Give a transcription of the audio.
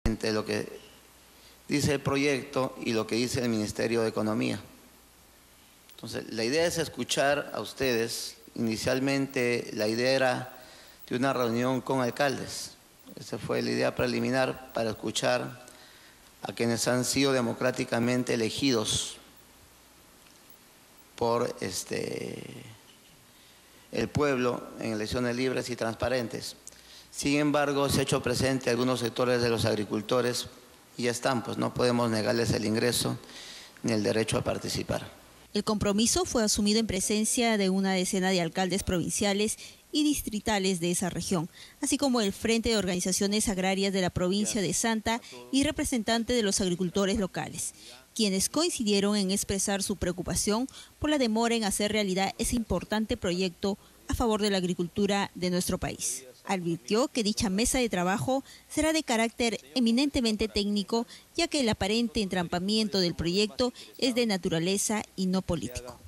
entre lo que dice el proyecto y lo que dice el Ministerio de Economía. Entonces, la idea es escuchar a ustedes. Inicialmente, la idea era de una reunión con alcaldes. Esa fue la idea preliminar, para escuchar a quienes han sido democráticamente elegidos por el pueblo en elecciones libres y transparentes. Sin embargo, se ha hecho presente algunos sectores de los agricultores y ya están, pues no podemos negarles el ingreso ni el derecho a participar. El compromiso fue asumido en presencia de una decena de alcaldes provinciales y distritales de esa región, así como el Frente de Organizaciones Agrarias de la provincia de Santa y representantes de los agricultores locales, quienes coincidieron en expresar su preocupación por la demora en hacer realidad ese importante proyecto a favor de la agricultura de nuestro país. Advirtió que dicha mesa de trabajo será de carácter eminentemente técnico, ya que el aparente entrampamiento del proyecto es de naturaleza y no político.